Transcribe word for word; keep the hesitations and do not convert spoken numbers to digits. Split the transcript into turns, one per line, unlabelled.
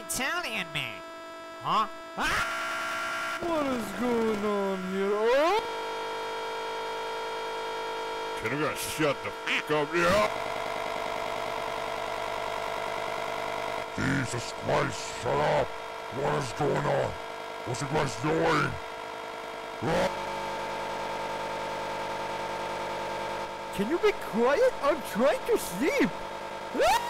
Italian man. Huh? Ah!
What is going on here? Oh!
Can you guys shut the f*** up? Yeah!
Jesus Christ, shut up! What is going on? What's you guys doing? Ah!
Can you be quiet? I'm trying to sleep! Ah!